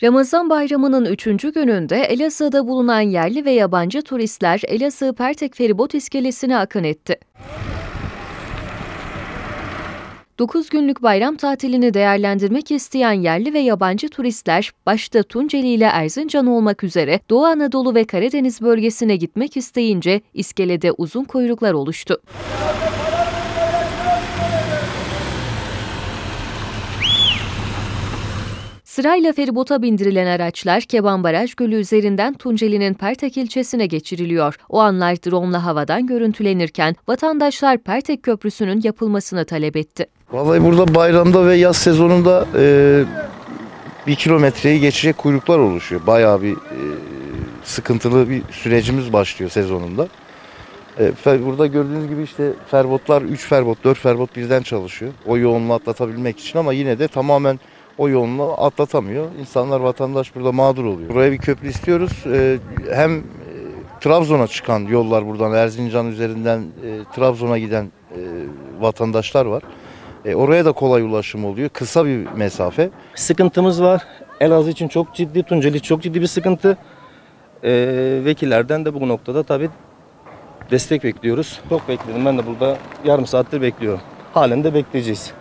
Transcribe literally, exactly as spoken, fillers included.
Ramazan Bayramı'nın üçüncü gününde Elazığ'da bulunan yerli ve yabancı turistler Elazığ Pertek Feribot İskelesi'ne akın etti. dokuz günlük bayram tatilini değerlendirmek isteyen yerli ve yabancı turistler, başta Tunceli ile Erzincan olmak üzere Doğu Anadolu ve Karadeniz bölgesine gitmek isteyince iskelede uzun kuyruklar oluştu. Sırayla feribota bindirilen araçlar Keban Baraj Gölü üzerinden Tunceli'nin Pertek ilçesine geçiriliyor. O anlar drone'la havadan görüntülenirken vatandaşlar Pertek Köprüsü'nün yapılmasını talep etti. Vallahi burada bayramda ve yaz sezonunda e, bir kilometreyi geçecek kuyruklar oluşuyor. Bayağı bir e, sıkıntılı bir sürecimiz başlıyor sezonunda. E, burada gördüğünüz gibi işte feribotlar üç feribot, dört feribot birden çalışıyor. O yoğunluğu atlatabilmek için ama yine de tamamen o yoğunluğu atlatamıyor. İnsanlar, vatandaş burada mağdur oluyor. Buraya bir köprü istiyoruz. E, hem e, Trabzon'a çıkan yollar buradan Erzincan üzerinden e, Trabzon'a giden e, vatandaşlar var. E, oraya da kolay ulaşım oluyor. Kısa bir mesafe. Sıkıntımız var. Elazığ için çok ciddi, Tunceli çok ciddi bir sıkıntı. E, vekillerden de bu noktada tabii destek bekliyoruz. Çok bekledim. Ben de burada yarım saattir bekliyorum. Halen de bekleyeceğiz.